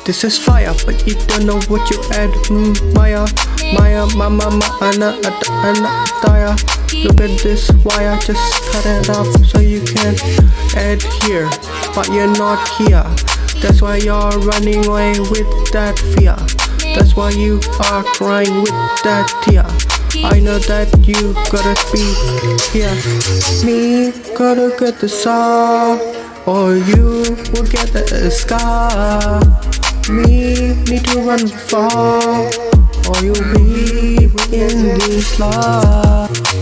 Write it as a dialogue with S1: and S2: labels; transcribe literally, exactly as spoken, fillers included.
S1: This is fire, but you don't know what you add. mm, Maya, Maya, mama, mana, ada, ana, taya. Look at this wire, just cut it up so you can add here, but you're not here. That's why you're running away with that fear. That's why you are crying with that tear. I know that you gotta be here. Me gotta get the saw, or you will get the scar. Me need to run far, or you'll be in this love.